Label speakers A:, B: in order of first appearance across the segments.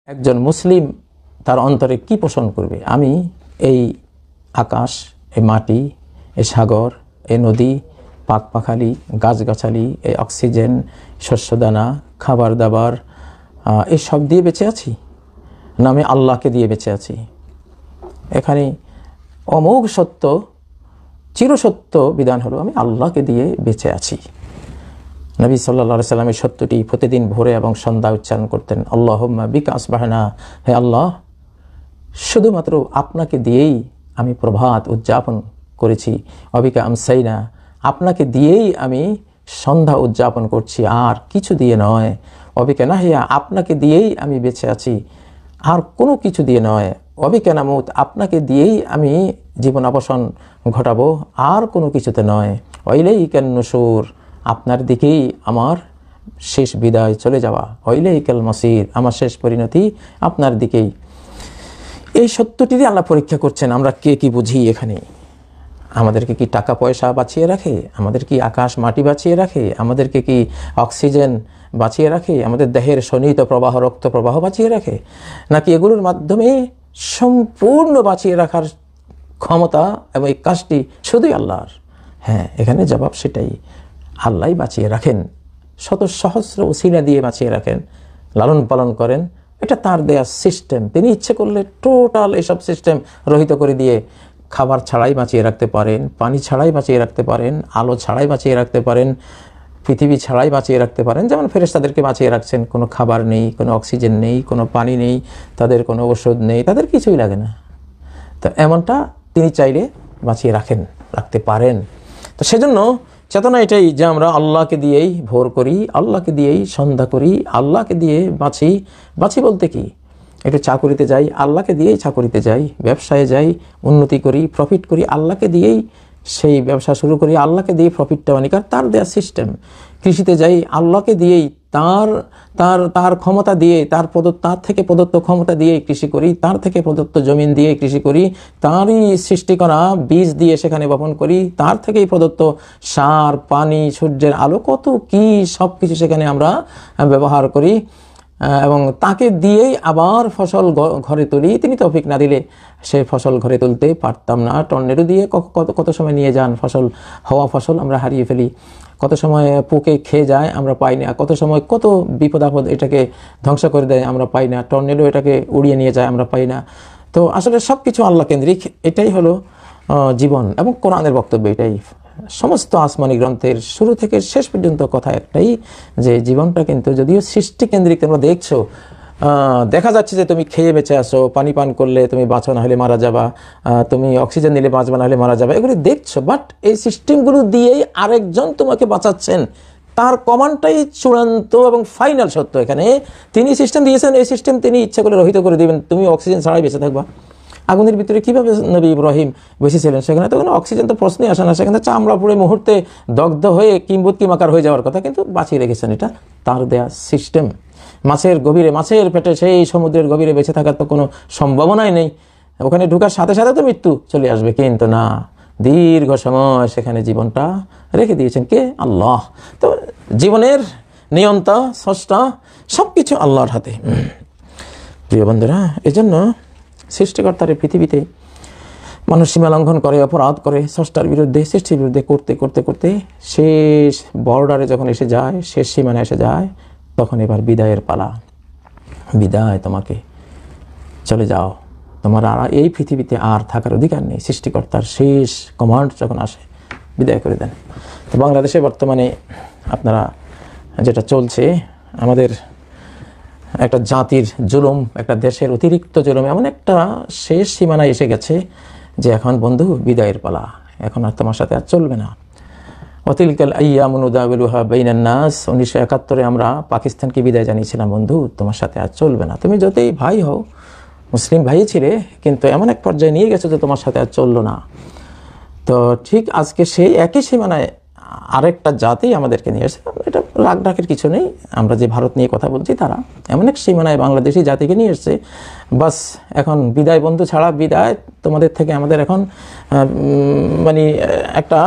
A: একজন মুসলিম তার অন্তরে কি পোষণ করবে? আমি এই আকাশ, এই মাটি, এই সাগর, এই নদী, পাখপাখালি, গাছগাছালি, এই অক্সিজেন, শস্যদানা, খাবার দাবার, এই সব দিয়ে বেঁচে আছি, না আমি আল্লাহকে দিয়ে বেঁচে আছি? এখানে অমোঘ সত্য, চিরসত্য বিধান হলো আমি আল্লাহকে দিয়ে বেঁচে আছি। নবী সাল্লাল্লাহু আলাইহি সাল্লামের সত্যটি প্রতিদিন ভোরে এবং সন্ধ্যা উচ্চারণ করতেন, আল্লাহুম্মা বিকা আসবাহনা, হে আল্লাহ, শুধুমাত্র আপনাকে দিয়েই আমি প্রভাত উদযাপন করেছি, অবিকা আমসাইনা, আপনাকে দিয়েই আমি সন্ধ্যা উদযাপন করছি, আর কিছু দিয়ে নয়, অবিকা নাহিয়া, আপনাকে দিয়েই আমি বেঁচে আছি, আর কোনো কিছু দিয়ে নয়, অবিকা নামুত, আপনাকে দিয়েই আমি জীবনাবসান ঘটাবো, আর কোনো কিছুতে নয়, ওয়াইলাইকান নুশুর, আপনার দিকেই আমার শেষ বিদায় চলে যাওয়া, ওয়াইলাইকাল মাসির, আমার শেষ পরিণতি আপনার দিকেই। এই সত্যটিরই আল্লাহ পরীক্ষা করছেন। আমরা কে কি বুঝি এখানে? আমাদেরকে কি টাকা পয়সা বাঁচিয়ে রাখে? আমাদের কি আকাশ মাটি বাঁচিয়ে রাখে? আমাদেরকে কি অক্সিজেন বাঁচিয়ে রাখে? আমাদের দেহের শোণিত প্রবাহ, রক্ত প্রবাহ বাঁচিয়ে রাখে? নাকি এগুলোর মাধ্যমে সম্পূর্ণ বাঁচিয়ে রাখার ক্ষমতা এবং এই কাজটি শুধুই আল্লাহর? হ্যাঁ, এখানে জবাব সেটাই, আল্লাহই বাঁচিয়ে রাখেন, শত সহস্র ওসিলা দিয়ে বাঁচিয়ে রাখেন, লালন পালন করেন। এটা তার দেয়া সিস্টেম। তিনি ইচ্ছে করলে টোটাল এসব সিস্টেম রহিত করে দিয়ে খাবার ছাড়াই বাঁচিয়ে রাখতে পারেন, পানি ছাড়াই বাঁচিয়ে রাখতে পারেন, আলো ছাড়াই বাঁচিয়ে রাখতে পারেন, পৃথিবী ছাড়াই বাঁচিয়ে রাখতে পারেন। যেমন ফেরেশতাদেরকে বাঁচিয়ে রাখছেন, কোনো খাবার নেই, কোনো অক্সিজেন নেই, কোনো পানি নেই, তাদের কোনো ওষুধ নেই, তাদের কিছুই লাগে না। তো এমনটা তিনি চাইলে বাঁচিয়ে রাখতে পারেন। তো সেজন্য চেতনা এটাই যে আমরা আল্লাহকে দিয়েই ভোর করি, আল্লাহকে দিয়েই সন্ধ্যা করি, আল্লাহকে দিয়ে বাঁচি বলতে কি, একটু চাকুরিতে যাই, আল্লাহকে দিয়েই চাকুরিতে যাই, ব্যবসায় যাই, উন্নতি করি, প্রফিট করি, আল্লাহকে দিয়েই সেই ব্যবসা শুরু করি, আল্লাহকে দিয়ে প্রফিটটা অনেক, আর তার দেওয়া সিস্টেম। কৃষিতে যাই, আল্লাহকে দিয়েই তার ক্ষমতা দিয়ে, তার থেকে প্রদত্ত ক্ষমতা দিয়ে কৃষি করি, তার থেকে প্রদত্ত জমিন দিয়ে কৃষি করি, তারই সৃষ্টি করা বীজ দিয়ে সেখানে বপন করি, তার থেকেই প্রদত্ত সার, পানি, সূর্যের আলো, কত কি সব কিছু সেখানে আমরা ব্যবহার করি, এবং তাকে দিয়েই আবার ফসল ঘরে তুলি। তিনি তৌফিক না দিলে সে ফসল ঘরে তুলতে পারতাম না। টর্নেডো দিয়ে কত সময় নিয়ে যান ফসল আমরা হারিয়ে ফেলি, কত সময় পোকে খেয়ে যায় আমরা পাই না, কত সময় কত বিপদ আপদ এটাকে ধ্বংস করে দেয় আমরা পাই না, টর্নেডো এটাকে উড়িয়ে নিয়ে যায় আমরা পাই না। তো আসলে সব কিছু আল্লাহ কেন্দ্রিক, এটাই হলো জীবন। এবং কোরআনের বক্তব্য এটাই, সমস্ত আসমানি গ্রন্থের শুরু থেকে শেষ পর্যন্ত কথা একটাই, যে জীবনটা কিন্তু যদিও সৃষ্টি কেন্দ্রিক, তোমরা দেখছো, দেখা যাচ্ছে যে তুমি খেয়ে বেঁচে আসো, পানি পান করলে তুমি বাঁচো, না হলে মারা যাবা, তুমি অক্সিজেন নিলে বাঁচবা, না হলে মারা যাবে, এগুলি দেখছো। বাট এই সিস্টেমগুলো দিয়েই আরেকজন তোমাকে বাঁচাচ্ছেন, তার কমান্ডটাই চূড়ান্ত এবং ফাইনাল সত্য। এখানে তিনি সিস্টেম দিয়েছেন, এই সিস্টেম তিনি ইচ্ছা করে রহিত করে দিবেন, তুমি অক্সিজেন ছাড়াই বেঁচে থাকবা। আগুনের ভিতরে কীভাবে নবী ইব্রাহিম বেঁচেছিলেন? সেখানে তো কোনো অক্সিজেন তো প্রশ্নই আসে না, সেখানে চামড়া পুড়ে মুহূর্তে দগ্ধ হয়ে কিমাকার হয়ে যাওয়ার কথা, কিন্তু বাঁচিয়ে রেখেছেন। এটা তার দেয়া সিস্টেম। মাছের পেটে, সেই সমুদ্রের গভীরে বেঁচে থাকার তো কোনো সম্ভাবনাই নেই, ওখানে ঢুকার সাথে সাথে তো মৃত্যু চলে আসবে, কিন্তু না, দীর্ঘ সময় সেখানে জীবনটা রেখে দিয়েছেন কে? আল্লাহ। তো জীবনের নিয়ন্তা, স্রষ্টা, সব কিছু আল্লাহর হাতে। প্রিয় বন্ধুরা, এজন্য সৃষ্টিকর্তার পৃথিবীতে মানুষ সীমা লঙ্ঘন করে, অপরাধ করে, স্রষ্টার বিরুদ্ধে, সৃষ্টির বিরুদ্ধে করতে করতে শেষ বর্ডারে যখন এসে যায়, শেষ সীমানা এসে যায়, তখন এবার বিদায়ের পালা। বিদায়, তোমাকে চলে যাও, তোমার আর এই পৃথিবীতে আর থাকার অধিকার নেই। সৃষ্টিকর্তার শেষ কমান্ড যখন আসে, বিদায় করে দেন। তো বাংলাদেশে বর্তমানে আপনারা যেটা চলছে, আমাদের একটা জাতির জুলুম, একটা দেশের অতিরিক্ত জুলুম এমন একটা শেষ সীমানায় এসে গেছে যে এখন বন্ধু বিদায়ের পালা, এখন আর তোমার সাথে আর চলবে না। অতিলকাল আইয়ামু নুদাবিলুহা বাইনান নাস, 1971 আমরা পাকিস্তানকে বিদায় জানিয়েছিলাম, বন্ধু তোমার সাথে আর চলবে না, তুমি যতই ভাই হও, মুসলিম ভাই ছিলে, কিন্তু এমন এক পর্যায়ে নিয়ে গেছো যে তোমার সাথে আর চললো না। তো ঠিক আজকে সেই একই সীমানায় আরেকটা জাতি আমাদেরকে নিয়ে এসেছে। এটা রাগ ঢাকের কিছু নেই, আমরা যে ভারত নিয়ে কথা বলছি, তারা এমন এক সীমানায় বাংলাদেশি জাতিকে নিয়ে এসছে। বাস এখন বিদায় বন্ধু ছাড়া, বিদায় তোমাদের থেকে আমাদের এখন মানে একটা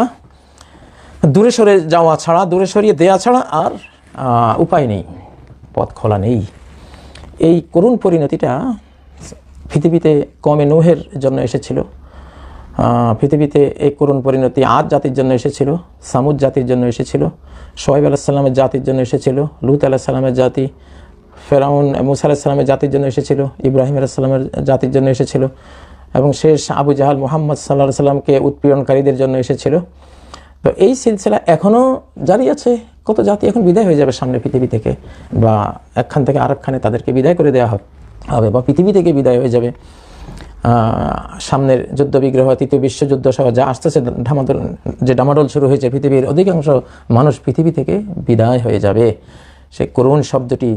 A: দূরে সরে যাওয়া ছাড়া, দূরে সরিয়ে দেওয়া ছাড়া আর উপায় নেই, পথ খোলা নেই। এই করুণ পরিণতিটা পৃথিবীতে কওমে নূহের জন্য এসেছিল, পৃথিবীতে এই করুণ পরিণতি আদ জাতির জন্য এসেছিল, সামুদ জাতির জন্য এসেছিল, শোয়েব আলাইহিস সালামের জাতির জন্য এসেছিল, লূত আলাইহিস সালামের জাতি, ফেরাউন মূসা আলাইহিস সালামের জাতির জন্য এসেছিল, ইব্রাহিম আলাইহিস সালামের জাতির জন্য এসেছিল, এবং শেষ আবু জাহাল মুহাম্মদ সাল্লাল্লাহু আলাইহি সাল্লামকে উৎপীড়নকারীদের জন্য এসেছিল। তো এই সিলসিলা এখনও জারি আছে। কত জাতি এখন বিদায় হয়ে যাবে সামনে পৃথিবী থেকে, বা একখান থেকে আরেকখানে তাদেরকে বিদায় করে দেওয়া হবে, বা পৃথিবী থেকে বিদায় হয়ে যাবে। সামনের যুদ্ধ বিগ্রহ, তৃতীয় বিশ্বযুদ্ধ সহ যা আসতেছে ডামাডোল শুরু হয়েছে, পৃথিবীর অধিকাংশ মানুষ পৃথিবী থেকে বিদায় হয়ে যাবে। সে করুণ শব্দটি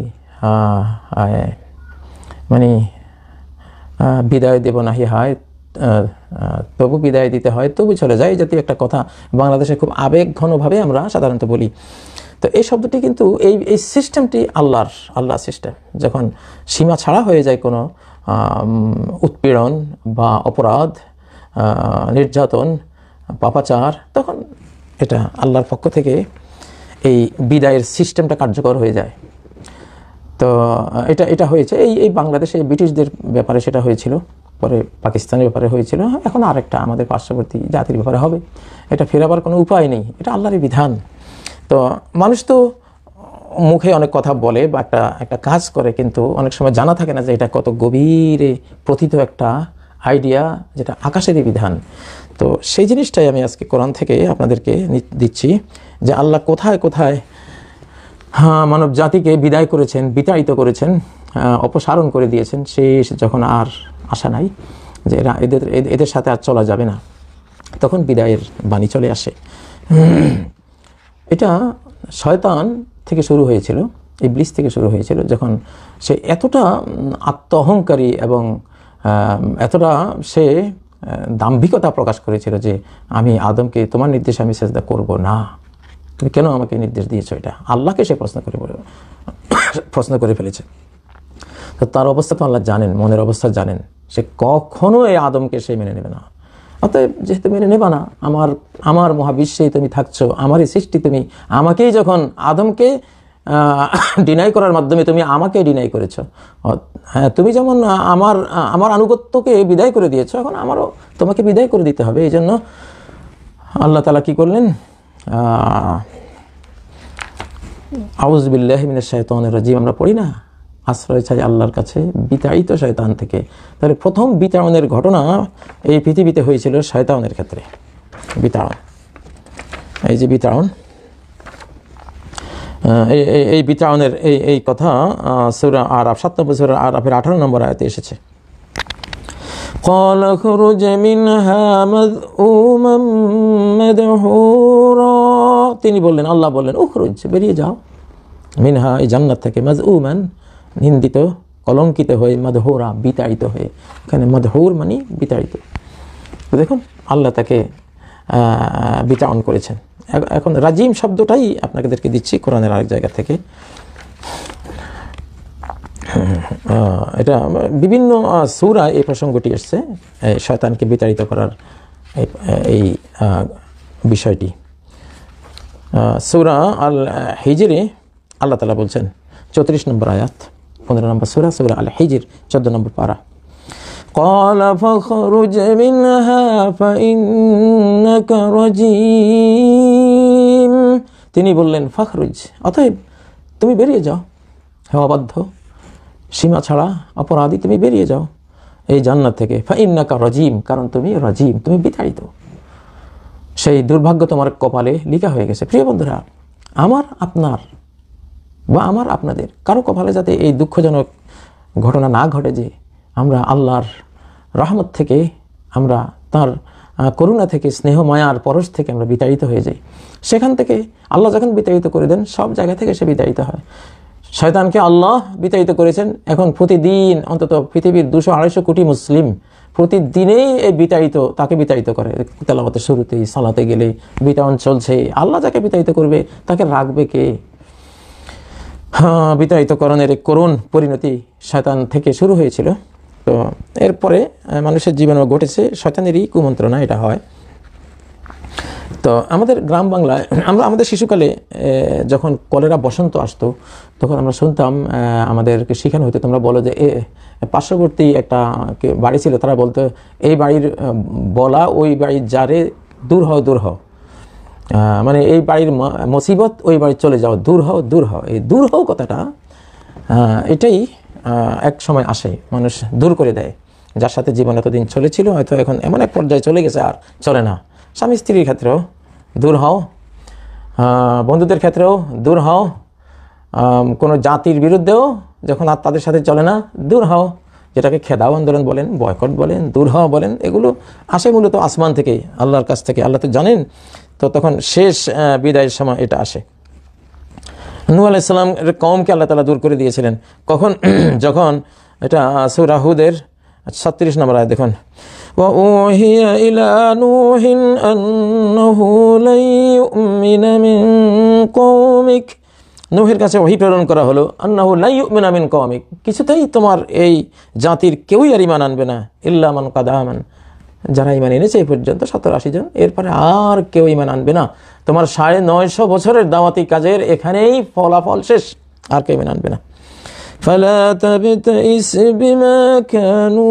A: মানে বিদায় দেব নাহি হয়, তবু বিদায় দিতে হয়, তবু চলে যায়, এই জাতীয় একটা কথা বাংলাদেশে খুব আবেগঘনভাবে আমরা সাধারণত বলি। তো এই শব্দটি কিন্তু এই সিস্টেমটি আল্লাহর সিস্টেম। যখন সীমা ছাড়া হয়ে যায় কোনো উৎপীড়ন বা অপরাধ, নির্যাতন, পাপাচার, তখন এটা আল্লাহর পক্ষ থেকে এই বিদায়ের সিস্টেমটা কার্যকর হয়ে যায়। তো এটা হয়েছে এই বাংলাদেশে ব্রিটিশদের ব্যাপারে সেটা হয়েছিল, পরে পাকিস্তানের ব্যাপারে হয়েছিল, এখন আরেকটা আমাদের পার্শ্ববর্তী জাতির ব্যাপারে হবে। এটা ফেরাবার কোনো উপায় নেই, এটা আল্লাহরই বিধান। তো মানুষ তো মুখে অনেক কথা বলে বা একটা কাজ করে, কিন্তু অনেক সময় জানা থাকে না যে এটা কত গভীরে প্রথিত একটা আইডিয়া, যেটা আকাশেরই বিধান। তো সেই জিনিসটাই আমি আজকে কোরআন থেকে আপনাদেরকে দিচ্ছি, যে আল্লাহ কোথায় কোথায় মানব জাতিকে বিদায় করেছেন, বিতাড়িত করেছেন, অপসারণ করে দিয়েছেন, শেষ যখন আর আশা নাই যে এদের সাথে আর চলা যাবে না, তখন বিদায়ের বাণী চলে আসে। এটা শয়তান থেকে শুরু হয়েছিল, ইবলিস থেকে শুরু হয়েছিল, যখন সে এতটা আত্মঅহংকারী এবং এতটা সে দাম্ভিকতা প্রকাশ করেছিল যে আমি আদমকে তোমার নির্দেশে আমি সেজদা করব না, তুমি কেন আমাকে নির্দেশ দিয়েছো? এটা আল্লাহকে সে প্রশ্ন করে ফেলেছে। তো তার অবস্থা তো আল্লাহ জানেন, মনের অবস্থা জানেন, সে কখনো এই আদমকে সে মেনে নেবে না। অতএব যেহেতু মেনে নেবা না, আমার মহাবিশ্বেই তুমি থাকছো, আমারই সৃষ্টি তুমি, আমাকেই যখন আদমকে ডিনাই করার মাধ্যমে তুমি আমাকে ডিনাই করেছো, হ্যাঁ, তুমি যেমন আমার আনুগত্যকে বিদায় করে দিয়েছো, এখন আমারও তোমাকে বিদায় করে দিতে হবে। এই জন্য আল্লাহ তাআলা কি করলেন? আউযু বিল্লাহি মিনাশ শাইতানির রাজিম আমরা পড়ি না, আশ্রয় চাই আল্লাহর কাছে বিতাড়িত শয়তান থেকে। তাহলে প্রথম বিতাড়নের ঘটনা এই পৃথিবীতে হয়েছিল শয়তানের ক্ষেত্রে। বিতাড়ন, এই যে বিতাড়ন, এই বিতাড়নের এই কথা সূরা আরাফ ৭ সূরা আরাফের ১৮ নম্বর আয়াতে এসেছে। قال اخرج منها مذءوما مدحورا, তিনি বললেন, আল্লাহ বললেন, উখরুজ, বেরিয়ে যাও, মিনহা, এই জান্নাত থেকে, মাযউমান, নিন্দিত, কলঙ্কিত হয়ে, মাদহুরা, বিতাড়িত হয়ে। এখানে মাদহুর মানে বিতাড়িত। দেখুন আল্লাহ তাকে বিতাড়ন করেছেন। এখন রাজিম শব্দটাই আপনাদেরকে দিচ্ছি কোরআনের আরেক জায়গা থেকে। এটা বিভিন্ন সূরা এই প্রসঙ্গটি এসছে, শয়তানকে বিতাড়িত করার এই বিষয়টি। সূরা আল হিজরে আল্লাহ তাআলা বলছেন 34 নম্বর আয়াত, 15 নম্বর সূরা, সূরা আল হিজর 14 নম্বর পারা। قال فاخرج منها فإنك رجيم, তিনি বললেন ফখরুজ, অতএব তুমি বেরিয়ে যাও, হে অবাধ্য, সীমা ছাড়া অপরাধী, তুমি বেরিয়ে যাও এই জান্নাত থেকে। ফাইন্নাকা রাজিম, কারণ তুমি রাজিম, তুমি বিতাড়িত, সেই দুর্ভাগ্য তোমার কপালে লেখা হয়ে গেছে। প্রিয় বন্ধুরা, আমার আপনার বা আমার আপনাদের কারো কপালে যাতে এই দুঃখজনক ঘটনা না ঘটে যে আমরা আল্লাহর রহমত থেকে, আমরা তার করুণা থেকে, স্নেহ মায়ার পরশ থেকে আমরা বিতাড়িত হয়ে যাই। সেখান থেকে আল্লাহ যখন বিতাড়িত করে দেন, সব জায়গা থেকে সে বিতাড়িত হয়। শয়তানকে আল্লাহ বিতাড়িত করেছেন। এখন প্রতিদিন অন্তত পৃথিবীর 200-250 কোটি মুসলিম প্রতিদিনেই এই তাকে বিতাড়িত করে। তেলাওয়াতের শুরুতেই, সালাতে গেলে বিতাড়ন চলছে। আল্লাহ যাকে বিতাড়িত করবে তাকে রাখবে কে? বিতাড়িতকরণের এক করুণ পরিণতি শয়তান থেকে শুরু হয়েছিল। তো এরপরে মানুষের জীবনেও ঘটেছে শয়তানেরই কুমন্ত্রণা, এটা হয়। তো আমাদের গ্রাম বাংলায় আমরা আমাদের শিশুকালে যখন কলেরা বসন্ত আসতো তখন আমরা শুনতাম, আমাদেরকে শেখানো হতো, তোমরা বলো যে পার্শ্ববর্তী একটা বাড়ি ছিল, তারা বলতো এই বাড়ির বলা ওই বাড়ির যারে দূর হও দূর হও, মানে এই বাড়ির মুসিবত ওই বাড়ি চলে যাও, দূর হও দূর হও। এই দূর হও কথাটা এটাই এক সময় আসে, মানুষ দূর করে দেয়, যার সাথে জীবন এতদিন চলেছিল হয়তো এখন এমন এক পর্যায়ে চলে গেছে আর চলে না। স্বামী স্ত্রীর ক্ষেত্রেও দূর হও, বন্ধুদের ক্ষেত্রেও দূর হও, কোনো জাতির বিরুদ্ধেও যখন আর তাদের সাথে চলে না দূর হও, যেটাকে খেদাও আন্দোলন বলেন, বয়কট বলেন, দূর হওয়া বলেন, এগুলো আসে মূলত আসমান থেকে, আল্লাহর কাছ থেকে, আল্লাহ তো জানেন। তো তখন শেষ বিদায়ের সময় এটা আসে। নূহ আলাইহিস সালাম এর কওমকে আল্লাহ তাআলা দূর করে দিয়েছিলেন কখন? যখন এটা সূরা হুদের 36 নম্বর আয়াত দেখুন, وَأُوحِيَ إِلَى نُوحٍ أَنَّهُ لَن يُؤْمِنَ مِن قَوْمِكَ, নূহের কাছে ওহী প্রেরণ করা হলো, আন্নাহু লা ইউমিনা মিন কওমিক, কিছুতেই তোমার এই জাতির কেউই আর ঈমান আনবে না, ইল্লা মান কাদ আমান, যারা ঈমান এনেছে এই পর্যন্ত 70-80 জন, এরপরে আর কেউ ঈমান আনবে না। তোমার 950 বছরের দাওয়াতি কাজের এখানেই ফলাফল শেষ, আর কেউ ঈমান আনবে না। ফালা তাবতাইস বিমা কানু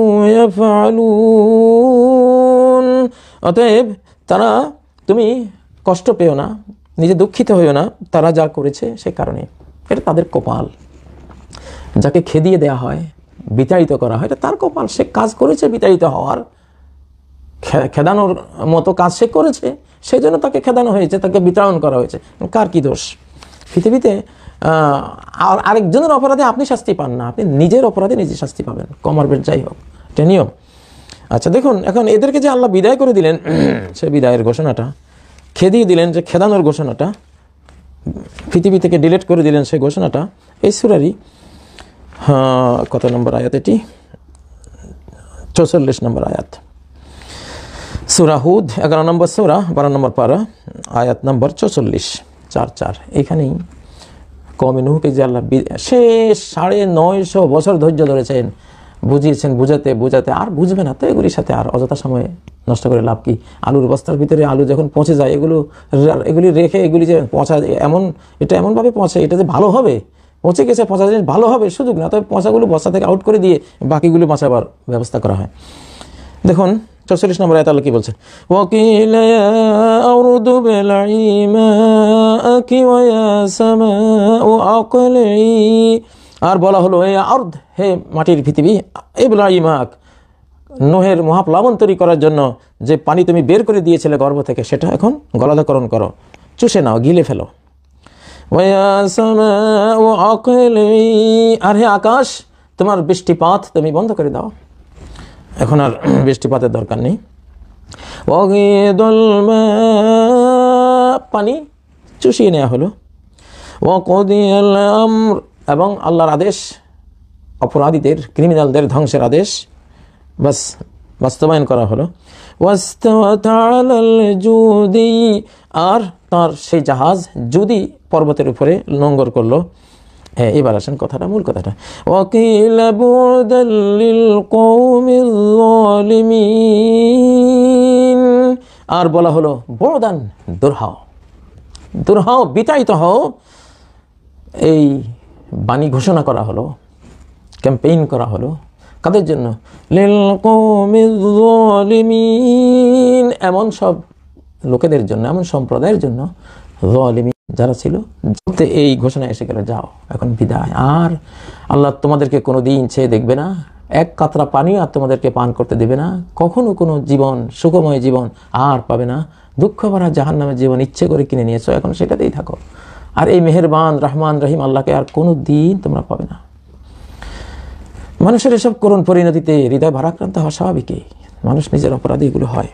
A: ইয়াফআলুন, অতএব তারা, তুমি কষ্ট পেও না, নিজে দুঃখিত হইও না, তারা যা করেছে সে কারণে, এটা তাদের কপাল। যাকে খেদিয়ে দেয়া হয়, বিতাড়িত করা হয়, এটা তার কপাল, সে কাজ করেছে বিতাড়িত হওয়ার, খেদানোর মতো কাজ সে করেছে, সেই জন্য তাকে খেদানো হয়েছে, তাকে বিতাড়ন করা হয়েছে। কার কি দোষ? পৃথিবীতে আরেকজনের অপরাধে আপনি শাস্তি পান না, আপনি নিজের অপরাধে নিজে শাস্তি পাবেন, কমার যাই হোক, এটা নিয়ম। আচ্ছা দেখুন, এখন এদেরকে যে আল্লাহ বিদায় করে দিলেন, সে বিদায়ের ঘোষণাটা, খেদিয়ে দিলেন, যে খেদানোর ঘোষণাটা, পৃথিবী থেকে ডিলিট করে দিলেন সেই ঘোষণাটা, এই সূরারই কত নম্বর আয়াত? এটি 44 নম্বর আয়াত, সূরা হুদ 11 নম্বর সূরা 12 নম্বর পারা, আয়াত নম্বর 44, এখানেই কওমে নূহকে যে আল্লাহ শেষ 950 বছর ধৈর্য ধরেছেন, বুঝিয়েছেন, বুঝাতে আর বুঝবে না, তো এগুলির সাথে আর অযথা সময় নষ্ট করে লাভ কি? আলুর বস্তার ভিতরে আলু যখন পচে যায়, এগুলি রেখে এগুলি যে পচা, এটা এমনভাবে পচে, এটা যে ভালো হবে, পচে গেছে, পচা জিনিস ভালো হবে সুযোগ না, তবে পচাগুলো বস্তা থেকে আউট করে দিয়ে বাকিগুলো বাঁচাবার ব্যবস্থা করা হয়। দেখুন 44 নম্বর আয়াত আল্লাহ কি বলছেন, ওয়াকিল ইয়া আরদু বিলঈ মাআকি ওয়া ইয়া সামাউ আqli'i, আর বলা হলো হে আরদ, হে মাটির পৃথিবী, ইবলঈ মাআক, নূহের মহাপ্লাবন তৈরি করার জন্য যে পানি তুমি বের করে দিয়েছিলে গর্ভ থেকে, সেটা এখন গলাধকরণ করো, চুষে নাও, গিলে ফেলো। ওয়া ইয়া সামাউ আqli'i, আর হে আকাশ, তোমার বৃষ্টিপাত তুমি বন্ধ করে দাও, এখন আর বৃষ্টিপাতের দরকার নেই। পানি চুষিয়ে নেওয়া হলো। ওয়াকুদিয়াল আমর, এবং আল্লাহর আদেশ, অপরাধীদের, ক্রিমিনালদের ধ্বংসের আদেশ বাস বাস্তবায়ন করা হলো। ওয়াস্তাওয়াত আলাল জুদি, আর তার সেই জাহাজ জুদি পর্বতের উপরে নোঙ্গর করলো। এবার আসেন কথাটা, মূল কথাটা, ওয়াকিলা বুদাল লিল কওমিল যালিমিন, আর বলা হলো বুদান, দূর হও, বিতাড়িত হও। এই বাণী ঘোষণা করা হলো, ক্যাম্পেইন করা হলো, কাদের জন্য? লিল কওমিল যালিমিন, এমন সব লোকেদের জন্য, এমন সম্প্রদায়ের জন্য, যালিমিন যারা ছিল, এই ঘোষণা এসে গেল, যাও এখন বিদায়, আর আল্লাহ তোমাদেরকে কোনো দিন চেয়ে দেখবে না, এক কাতরা পানি আর তোমাদেরকে পান করতে দেবে না, কখনো কোনো জীবন, সুখময় জীবন আর পাবে না, দুঃখ ভরা জাহান্নামের জীবন ইচ্ছে করে কিনে নিয়েছো, এখন সেটাতেই থাকো, আর এই মেহেরবান রহমান রহিম আল্লাহকে আর কোনো দিন তোমরা পাবে না। মানুষের এসব করুণ পরিণতিতে হৃদয় ভারাক্রান্ত হওয়া স্বাভাবিকই, মানুষ নিজের অপরাধী এগুলো হয়।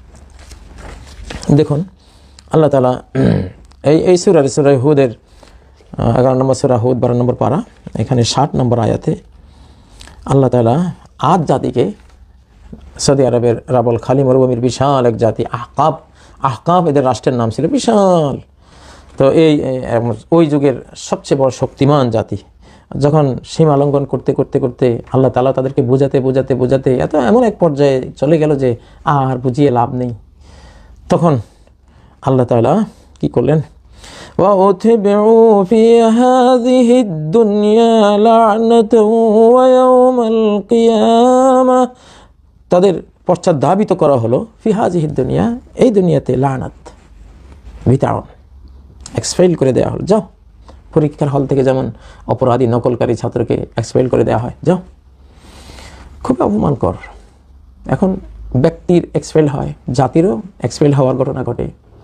A: দেখুন আল্লাহ তাআলা এই সূরা হুদের 11 নম্বর সূরা হুদ 12 নম্বর পারা, এখানে 60 নম্বর আয়াতে আল্লাহ তাআলা আদ জাতিকে, সৌদি আরবের রাবল খালি মরুভূমির বিশাল এক জাতি, আহকাব এদের রাষ্ট্রের নাম ছিল, বিশাল। তো ওই যুগের সবচেয়ে বড় শক্তিমান জাতি, যখন সীমা লঙ্ঘন করতে করতে করতে আল্লাহ তাআলা তাদেরকে বোঝাতে এমন এক পর্যায়ে চলে গেল যে আর বুঝিয়ে লাভ নেই, তখন আল্লাহ তাআলা কি করলেন, ওয়া উতবিউ ফি হাযিহি দুনিয়া লা'নাতাও ওয়া ইয়াউমাল কিয়ামাহ, তাদের পশ্চাৎধাবিত করা হলো ফি হাযিহি দুনিয়া, এই দুনিয়াতে লানাত, বিতাড়ন, এক্সপেল করে দেওয়া হলো, যাও। পরীক্ষার হল থেকে যেমন অপরাধী নকলকারী ছাত্রকে এক্সপেল করে দেওয়া হয়, যাও। খুব অপমানকর। এখন ব্যক্তির এক্সপেল হয়, জাতিরও এক্সপেল হওয়ার ঘটনা ঘটে,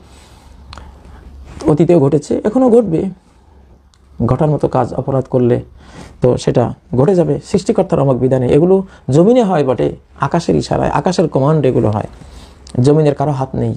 A: অতীতেও ঘটেছে, এখনও ঘটবে। ঘটার মতো কাজ অপরাধ করলে তো সেটা ঘটে যাবে সৃষ্টিকর্তার অমোঘ বিধানে। এগুলো জমিনে হয় বটে, আকাশের ইশারায়, আকাশের কমান্ড এগুলো হয়, জমিনের কারো হাত নেই।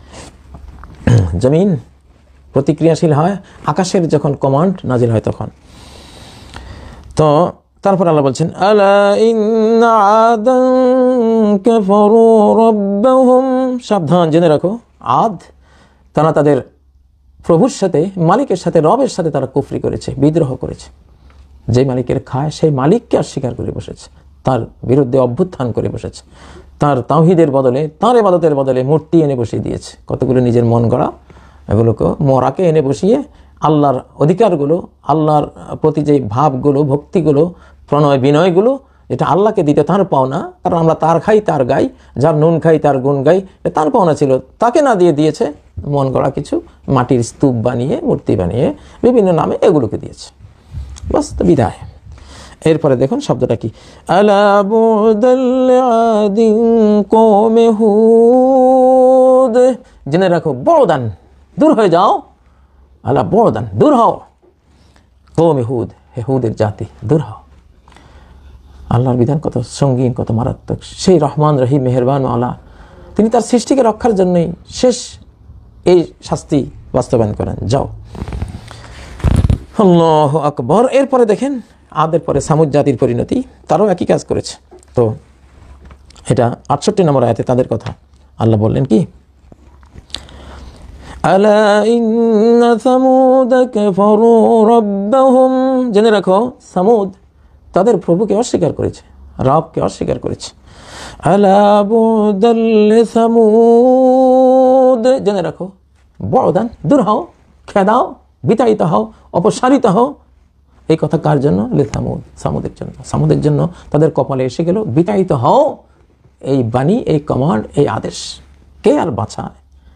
A: জমিন প্রতিক্রিয়াশীল হয় আকাশের যখন কমান্ড নাজিল হয় তখন। তো তারপর আল্লাহ বলছেন, আলা ইন্না আদান কাফারু রাব্বাহুম, সাবধান, জেনে রাখো, আদ তারা তাদের প্রভুর সাথে, মালিকের সাথে, রবের সাথে তারা কুফরি করেছে, বিদ্রোহ করেছে। যে মালিকের খায় সেই মালিককে অস্বীকার করে বসেছে, তার বিরুদ্ধে অভ্যুত্থান করে বসেছে, তার তাওহীদের বদলে, তার ইবাদতের বদলে মূর্তি এনে বসিয়ে দিয়েছে। কতগুলো নিজের মন গড়া এগুলোকে, মরাকে এনে বসিয়ে আল্লাহর অধিকারগুলো, আল্লাহর প্রতি যে ভাবগুলো, ভক্তিগুলো, প্রণয় বিনয়গুলো, যেটা আল্লাহকে দিতে তার পাওনা, কারণ আমরা তার খাই তার গাই, যার নুন খাই তার গুণ গাই, তার পাওনা ছিল, তাকে না দিয়ে দিয়েছে মন গড়া কিছু মাটির স্তূপ বানিয়ে, মূর্তি বানিয়ে, বিভিন্ন নামে এগুলোকে দিয়েছে। বাস, তো বিদায়। এরপরে দেখুন শব্দটা কি, আলা বুদাল আদিন কওমে হুদ, জেনে রাখো, বড়দান, দূর হয়ে যাও, আলা বড়দান, দূর হও, কওমে হুদ, হে হুদের জাতি, দূর হও। আল্লাহর বিধান কত সঙ্গীন, কত মারাত্মক। সেই রহমান রহিম মেহেরবান আল্লাহ, তিনি তার সৃষ্টিকে রক্ষার জন্যই শেষ এই শাস্তি বাস্তবায়ন করেন, যাও। আল্লাহু আকবার। এরপরে দেখেন আদের পরে সামুদ জাতির পরিণতি, তারাও একই কাজ করেছে। তো এটা 68 নম্বর আয়াতে তাদের কথা আল্লাহ বললেন কি, আলা ইন্না সামুদ কাফারু রাব্বাহুম, জেনে রাখো, সামুদ তাদের প্রভুকে অস্বীকার করেছে, রবকে অস্বীকার করেছে। আলা বুদাল সামুদ, জেনে রাখো, বড়দান, দূর হও, খেদাও, বিতাড়িত হও, অপসারিত হও। এই কথা কার জন্য? লিসামুদ, সামুদের জন্য। সামুদের জন্য তাদের কপালে এসে গেল, বিতাড়িত হও, এই বাণী, এই কমান্ড, এই আদেশ। কে আর বাঁচায়?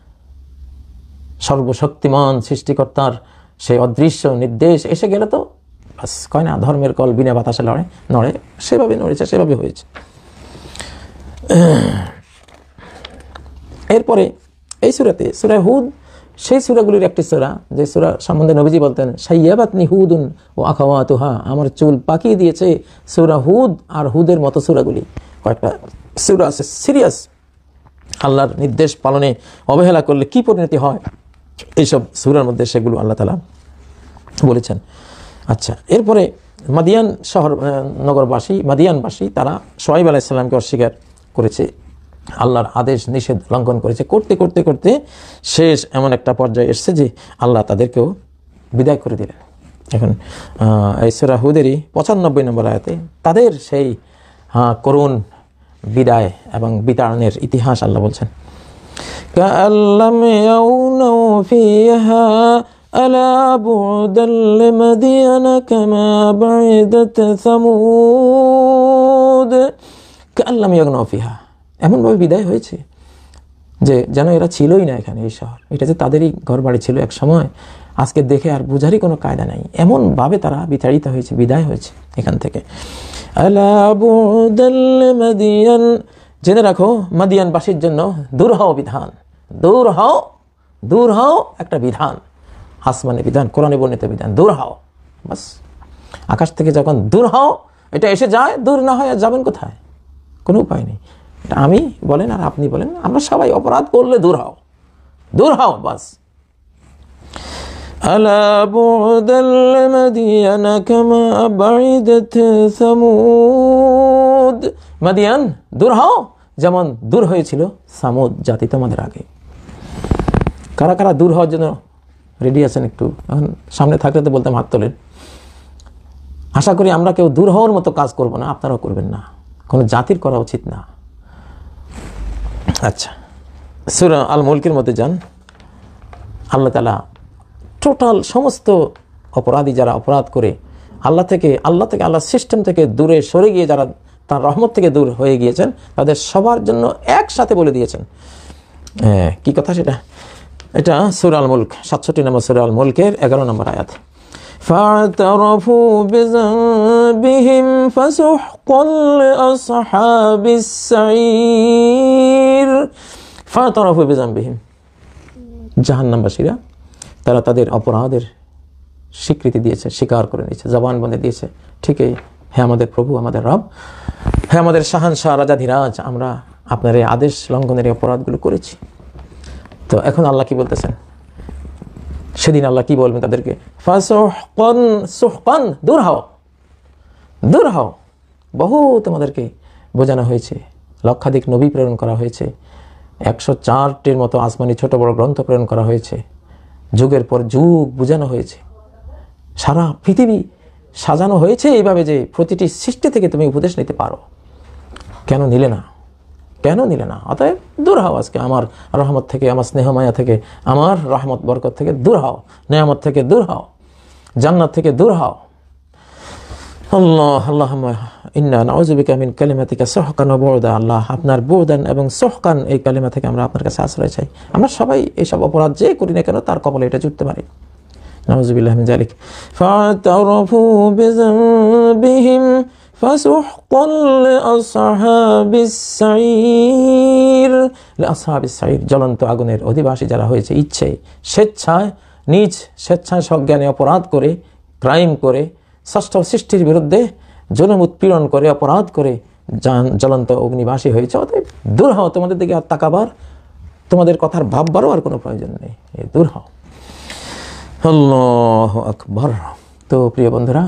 A: সর্বশক্তিমান সৃষ্টিকর্তার সেই অদৃশ্য নির্দেশ এসে গেলে তো বাস, কয় না, ধর্মের কল বিনা বাতাসে নড়ে, সেভাবে নড়েছে, সেভাবে হয়েছে। এরপরে এই সূরাতে, সূরা হুদ, সেই সূরাগুলির একটি সূরা, যে সূরা সম্বন্ধে নবীজি বলতেন, শাইয়াবাতনি হুদুন ও আখাওয়াতুহা, আমার চুল পাকিয়ে দিয়েছে সূরা হুদ আর হুদের মতো সূরাগুলি। কয়েকটা সূরা আছে সিরিয়াস, আল্লাহর নির্দেশ পালনে অবহেলা করলে কি পরিণতি হয়, এইসব সূরার মধ্যে সেগুলো আল্লাহ তাআলা বলেছেন। আচ্ছা, এরপরে মাদিয়ান শহর নগরবাসী, মাদিয়ানবাসী, তারা শুআয়ব আলাইহিস সালামকে অস্বীকার করেছে, আল্লাহর আদেশ নিষেধ লঙ্ঘন করেছে, করতে করতে করতে শেষ এমন একটা পর্যায়ে এসেছে যে আল্লাহ তাদেরকেও বিদায় করে দিলেন। এখন এই সূরা হুদেরই 95 নম্বর আয়াতে তাদের সেই করুণ বিদায় এবং বিতাড়নের ইতিহাস আল্লাহ বলছেন, কাআল্লাম ইয়াউনু ফিহা আলা বুদাল লিমাদিয়ানা কামা বা'দাত সামুদ, কাআল্লাম ইয়াউনু ফিহা, এমনভাবে বিদায় হয়েছে যে যেন এরা ছিলই না এখানে, এই শহর, এটা যে তাদেরই ঘর বাড়ি ছিল এক সময়, আজকে দেখে আর বুঝারই কোনো কায়দা নাই, এমনভাবে তারা বিতাড়িত হয়েছে, বিদায় হয়েছে এখান থেকে। আলা বুদাল লিমাদিয়ান, জেনে রাখো, মাদিয়ানবাসীর জন্য দূর হও বিধান, দূর হও, দূর হও, একটা বিধান, আসমানের বিধান, কোরআনে বর্ণিত বিধান, দূর হও। বাস, আকাশ থেকে যখন দূর হও এটা এসে যায়, দূর না হয় আর যাবেন কোথায়? কোনো উপায় নেই। এটা আমি বলেন আর আপনি বলেন, আমরা সবাই অপরাধ করলে দূর হও, দূর হও, বাস। আলা বুদাল মাদিয়ানা কামা বা'দাত সামুদ, মাদিয়ান দূর হও, যেমন দূর হয়েছিল সামুদ জাতি তোমাদের আগে। কারা কারা দূর হওয়ার জন্য রেডি আছেন? একটু এখন সামনে থাকলে তো বলতাম হাত তোলেন। আশা করি আমরা কেউ দূর হওয়ার মতো কাজ করব না, আপনারাও করবেন না, কোনো জাতির করা উচিত না। আচ্ছা, সূরা আল মুলকের মধ্যে যান, আল্লাহ তাআলা টোটাল সমস্ত অপরাধী যারা অপরাধ করে আল্লাহ থেকে আল্লাহর সিস্টেম থেকে দূরে সরে গিয়ে যারা তার রহমত থেকে দূর হয়ে গিয়েছেন, তাদের সবার জন্য একসাথে বলে দিয়েছেন। কি কথা সেটা? এটা সূরা আল মুলক 67 নম্বর সূরা আল মুলকের 11 নম্বর আয়াত। فاعترفوا بذنبهم فسحقا لأصحاب السعير। فاعترفوا بذنبهم, জাহান্নামবাসীরা তারা তাদের অপরাধের স্বীকৃতি দিয়েছে, স্বীকার করে নিয়েছে, জবান বন্ধে দিয়েছে, ঠিকই, হে আমাদের প্রভু, আমাদের রব, হে আমাদের শাহানশাহ রাজাধিরাজ, আমরা আপনার এই আদেশ লঙ্ঘনের এই অপরাধগুলো করেছি। তো এখন আল্লাহ কি বলতেছেন? সেদিন আল্লাহ কি বলবেন তাদেরকে? ফাসুহকান, সুহকান, দূর হও, দূর হও। বহু তোমাদেরকে বোঝানো হয়েছে, লক্ষাধিক নবী প্রেরণ করা হয়েছে, 104টির মতো আসমানি ছোট বড় গ্রন্থ প্রেরণ করা হয়েছে, যুগের পর যুগ বোঝানো হয়েছে, সারা পৃথিবী সাজানো হয়েছে এইভাবে যে প্রতিটি সৃষ্টি থেকে তুমি উপদেশ নিতে পারো। কেন নিলে না? কেন নিলে না? অতএব দূর হও আজকে আমার রহমত থেকে, আমার স্নেহ মায়া থেকে, আমার রহমত বরকত থেকে দূর হও, নেয়ামত থেকে দূর হও, জান্নাত থেকে দূর হও। আল্লাহ আল্লাহুম্মা ইন্না নাউযু বিকা মিন কালিমাতিকা সুহকান ওয়া বুরদা। আল্লাহ, আপনার বুরদান এবং সুহকান এই কালিমা থেকে আমরা আপনার কাছে আশ্রয় চাই। আমরা সবাই এইসব অপরাধ যে করি না কেন তার কবলে এটা জুটতে পারি। নাউযু বিল্লাহি মিন যালিক। ফাতারাফু বিযানবিহিম ফাসুহকান লিআসহাবিস সাঈর। লিআসহাবিস সাঈর, জ্বলন্ত আগুনের অধিবাসী যারা হয়েছে ইচ্ছে স্বেচ্ছায়, নিজ স্বেচ্ছায় সজ্ঞানে অপরাধ করে, ক্রাইম করে, ষষ্ঠ সৃষ্টির বিরুদ্ধে জুলুম উৎপীড়ন করে, অপরাধ করে জ্বলন্ত অগ্নিবাসী হয়েছে। অতএব দূর হও, তোমাদের দিকে আর তাকাবার, তোমাদের কথার ভাববারও আর কোনো প্রয়োজন নেই, দূর হও। আল্লাহু আকবার। তো প্রিয় বন্ধুরা,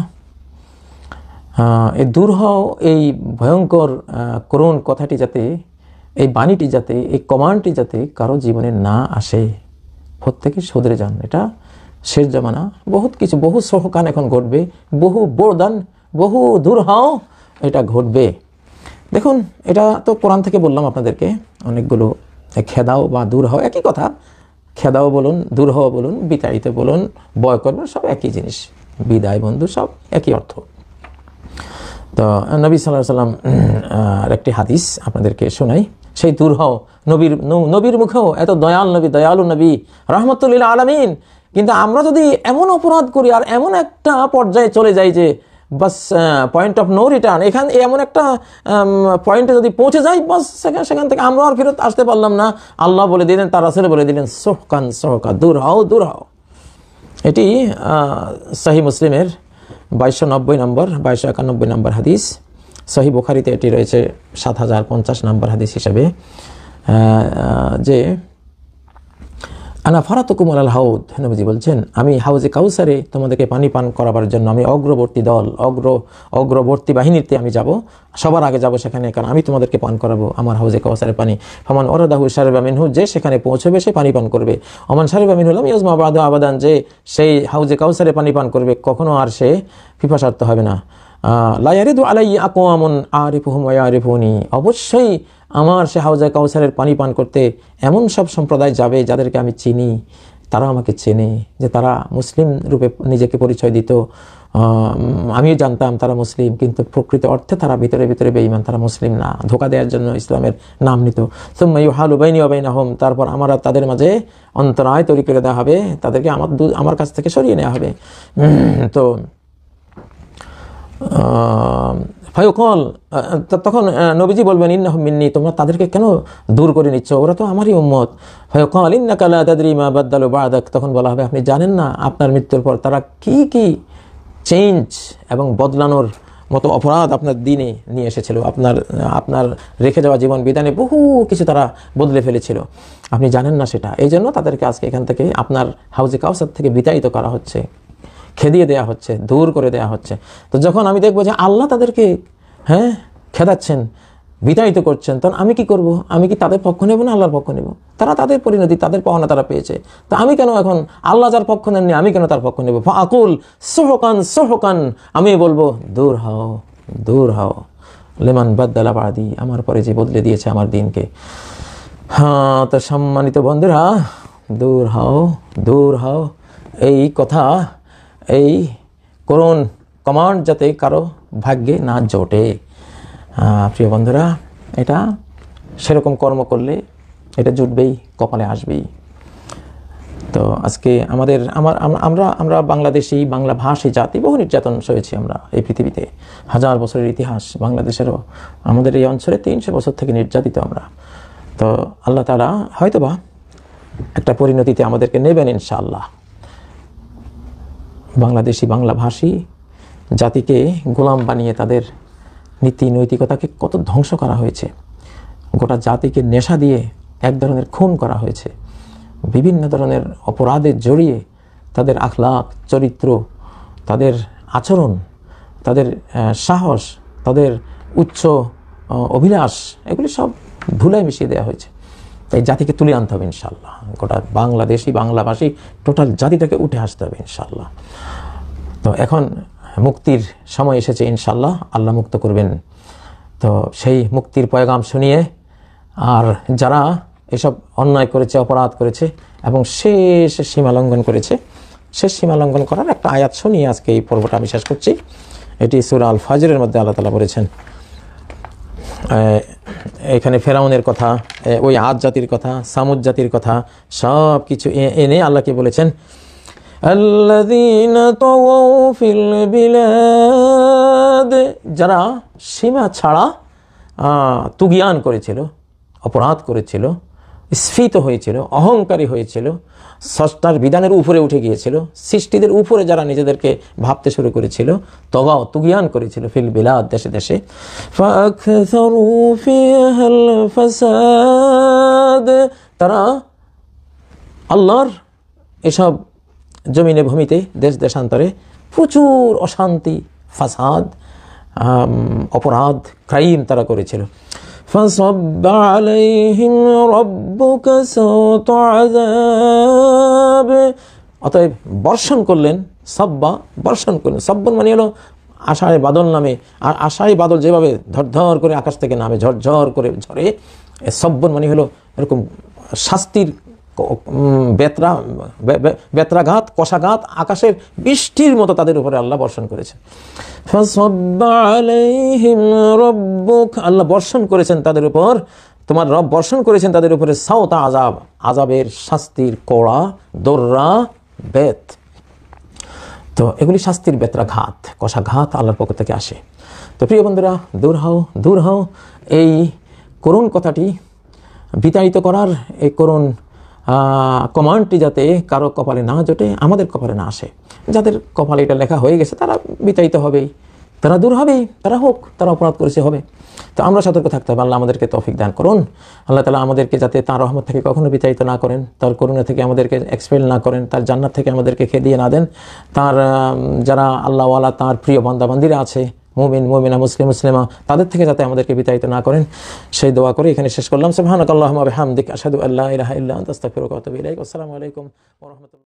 A: এই দূর হও, এই ভয়ঙ্কর করুণ কথাটি যাতে, এই বাণীটি যাতে, এই কমান্ডটি যাতে কারো জীবনে না আসে, প্রত্যেকে শুধরে যান। এটা শেষ জমানা, বহুত কিছু, বহু সহকান এখন ঘটবে, বহু বরদান, বহু দূর হও এটা ঘটবে। দেখুন, এটা তো কোরআন থেকে বললাম আপনাদেরকে অনেকগুলো। খেদাও বা দূর হও একই কথা, খেদাও বলুন, দূর হও বলুন, বিতাড়িত বলুন, বয় করবেন, সব একই জিনিস, বিদায় বন্ধু, সব একই অর্থ। তো নবী সাল্লাল্লাহু আলাইহি ওয়াসাল্লাম একটি হাদিস আপনাদেরকে শোনাই। সেই দূর হও, নবীর মুখেও এত দয়াল নবী, দয়ালু নবী, রাহমাতুল লিল আলামিন। কিন্তু আমরা যদি এমন অপরাধ করি আর এমন একটা পর্যায়ে চলে যাই যে বাস পয়েন্ট অফ নো রিটার্ন, এখানে এমন একটা পয়েন্টে যদি পৌঁছে যাই, বাস সেখান থেকে আমরা আর ফেরত আসতে পারলাম না, আল্লাহ বলে দিলেন, তার রাসূল বলে দিলেন, সুহকান সুহকা, দূর হও, দূর হও। এটি সহিহ মুসলিমের 2290 নম্বর, 2291 নম্বর হাদিস। সহিহ বুখারীতে এটি রয়েছে 7050 নম্বর হাদিস হিসাবে, যে আনা ফারাতুকুম আলাল হাউদ, নবীজি বলছেন, আমি হাউজে কাউসারে তোমাদেরকে পানি পান করাবার জন্য আমি অগ্রবর্তী দল, অগ্রবর্তী বাহিনীতে আমি যাব, সবার আগে যাব সেখানে, কারণ আমি তোমাদেরকে পান করাবো আমার হাউজে কাউসারের পানি। ফামান ওরাদাহু শারিবা মিনহু, যে সেখানে পৌঁছবে সে পানি পান করবে। ওমান শারিবা মিনহু লাম ইয়াজমা বাদু আবাদান, যে সেই হাউজে কাউসারে পানি পান করবে কখনো আর সে পিপাসার্ত হবে না। লা ইয়ারিদু আলাইয়া আকওয়ামুন আরিফুহুম ওয়া ইয়ারিফুনি, অবশ্যই আমার সে হাউজে কাউসারের পানি পান করতে এমন সব সম্প্রদায় যাবে যাদেরকে আমি চিনি, তারা আমাকে চেনে, যে তারা মুসলিম রূপে নিজেকে পরিচয় দিত, আমিও জানতাম তারা মুসলিম, কিন্তু প্রকৃত অর্থে তারা ভিতরে ভিতরে বেঈমান, তারা মুসলিম না, ধোঁকা দেওয়ার জন্য ইসলামের নাম নিত। সুম্মা ইউহালু বাইনি ওয়া বাইনাহুম, তারপর আমরা তাদের মাঝে অন্তরায় তৈরি করে দেওয়া হবে, তাদেরকে আমার কাছ থেকে সরিয়ে নেওয়া হবে। তো ফায়ুকাল, তখন নবীজি বলবেন, ইন্নাহুম মিন্নি, তোমরা তাদেরকে কেন দূর করে নিচ্ছ, ওরা তো আমারই উম্মত। ফায়ুকাল ইন্নাকা লা তাদরি মা বাদদালু বা'দাক, তখন বলা হবে, আপনি জানেন না আপনার মৃত্যুর পর তারা কি কি চেঞ্জ এবং বদলানোর মতো অপরাধ আপনার দিনে নিয়ে এসেছিল, আপনার রেখে যাওয়া জীবন বিধানে বহু কিছু তারা বদলে ফেলেছিল, আপনি জানেন না সেটা। এই জন্য তাদেরকে আজকে এখান থেকে আপনার হাউজে কাউসার থেকে বিতাড়িত করা হচ্ছে, খেদিয়ে দেওয়া হচ্ছে, দূর করে দেওয়া হচ্ছে। তো যখন আমি দেখবো যে আল্লাহ তাদেরকে খেদাচ্ছেন, বিতাড়িত করছেন, তখন আমি কি করব? আমি কি তাদের পক্ষ নেব না আল্লাহর পক্ষ নেব? তারা তাদের পরিণতি, তাদের পাওনা তারা পেয়েছে, তো আমি কেন এখন, আল্লাহ যার পক্ষ নেননি আমি কেন তার পক্ষ নেব? ফাকুল সুহকান সুহকান, আমি বলবো দূর হও, দূর হও, লিমান বাদদালা বাদি, আমার পরে যে বদলে দিয়েছে আমার দিনকে। তো সম্মানিত বন্ধুরা, দূর হও, দূর হও। এই কথা, এই করুণ কমান্ড যাতে কারো ভাগ্যে না জোটে। প্রিয় বন্ধুরা, এটা সেরকম কর্ম করলে এটা জুটবেই, কপালে আসবেই। তো আজকে আমরা বাংলাদেশি, বাংলা ভাষী জাতি, বহু নির্যাতন সয়েছি আমরা এই পৃথিবীতে। 1000 বছরের ইতিহাস বাংলাদেশেরও, আমাদের এই অঞ্চলে 300 বছর থেকে নির্যাতিত আমরা। তো আল্লাহ তাআলা হয়তোবা একটা পরিণতিতে আমাদেরকে নেবেন ইনশাআল্লাহ। বাংলাদেশি, বাংলা ভাষী জাতিকে গোলাম বানিয়ে তাদের নীতি নৈতিকতাকে কত ধ্বংস করা হয়েছে। গোটা জাতিকে নেশা দিয়ে এক ধরনের খুন করা হয়েছে। বিভিন্ন ধরনের অপরাধে জড়িয়ে তাদের আখলাক, চরিত্র, তাদের আচরণ, তাদের সাহস, তাদের উচ্চ অভিলাষ, এগুলি সব ধুলায় মিশিয়ে দেওয়া হয়েছে। তাই জাতিকে তুলে আনতে হবে ইনশাআল্লাহ। গোটা বাংলাদেশি, বাংলাভাষী টোটাল জাতিটাকে উঠে আসতে হবে ইনশাআল্লাহ। তো এখন মুক্তির সময় এসেছে ইনশাআল্লাহ, আল্লাহ মুক্ত করবেন। তো সেই মুক্তির পয়গাম শুনিয়ে, আর যারা এসব অন্যায় করেছে, অপরাধ করেছে এবং শেষ সীমা লঙ্ঘন করেছে, শেষ সীমা লঙ্ঘন করার একটা আয়াত শুনিয়ে আজকে এই পর্বটা আমি শেষ করছি। এটি সূরা আল ফাজরের মধ্যে আল্লাহ তাআলা বলেছেন। এখানে ফেরাউনের কথা, ওই আদ জাতির কথা, সামুদ জাতির কথা সব কিছু এনে আল্লাহকে বলেছেন, আল্লাযীনা তাওয়াউ ফিল বিলাদ, যারা সীমা ছাড়া তুগিয়ান করেছিল, অপরাধ করেছিল, স্ফীত হয়েছিল, অহংকারী হয়েছিল, স্রষ্টার বিধানের উপরে উঠে গিয়েছিল, সৃষ্টিদের উপরে যারা নিজেদেরকে ভাবতে শুরু করেছিল, তগাও তুগিয়ান করেছিল ফিল বিলাদ, দেশে দেশে, ফাকসারু ফিহাল ফাসাদ, তারা আল্লাহর এসব জমিনে ভূমিতে, দেশ দেশান্তরে প্রচুর অশান্তি, ফাসাদ, অপরাধ, ক্রাইম তারা করেছিল। فصب عليهم ربك سوط عذاب, অতএব বর্ষণ করলেন, সাব্বা বর্ষণ করলেন। সাব্বন মানে হলো আষাঢ়ে বাদল নামে, আর আষাঢ়ি বাদল যেভাবে ধরধর করে আকাশ থেকে নামে, ঝরঝর করে ঝরে, সব্বন মানে হলো এরকম শাস্তির বেত্রাঘাত, কষাঘাত, আকাশের বৃষ্টির মতো তাদের উপরে আল্লাহ বর্ষণ করেছেন। ফাসাব্বা আলাইহিম রাব্বুক, আল্লাহ বর্ষণ করেছেন তাদের উপর, তোমার রব বর্ষণ করেছেন তাদের উপরে সাওতা আযাব, আযাবের শাস্তির কড়া, দর্রা, বেত। তো এগুলি শাস্তির বেত্রাঘাত, কষাঘাত আল্লাহর পক্ষ থেকে আসে। তো প্রিয় বন্ধুরা, দূর হও, দূর হও। এই করুণ কথাটি বিতাড়িত করার, এই করুণ কমান্ডটি যাতে কারো কপালে না জোটে, আমাদের কপালে না আসে। যাদের কপালে এটা লেখা হয়ে গেছে তারা বিতাড়িত হবেই, তারা দূর হবেই, তারা হোক, তারা অপরাধ করেছে হবে। তো আমরা সতর্ক থাকতে হবে। আল্লাহ আমাদেরকে তৌফিক দান করুন। আল্লাহ তাআলা আমাদেরকে যাতে তার রহমত থেকে কখনো বিতাড়িত না করেন, তার করুণা থেকে আমাদেরকে এক্সপেল না করেন, তার জান্নাত থেকে আমাদেরকে খেদিয়ে না দেন। তার যারা আল্লাহওয়ালা, তার প্রিয় বান্দাবান্দিরা আছে, মুমিন, মুমিনা, মুসলিম, মুসলিমা, তাদের থেকে যাতে আমাদেরকে বিতাড়িত না করেন, সেই দোয়া করে এখানে শেষ করলাম। সুবহানাকাল্লাহুম্মা ওয়া বিহামদিকা, আশহাদু আল্লা ইলাহা ইল্লা আনতা, আস্তাগফিরুকা ওয়া আতুবু ইলাইক। আসসালামু আলাইকুম ওয়া রাহমাতুল্লাহ।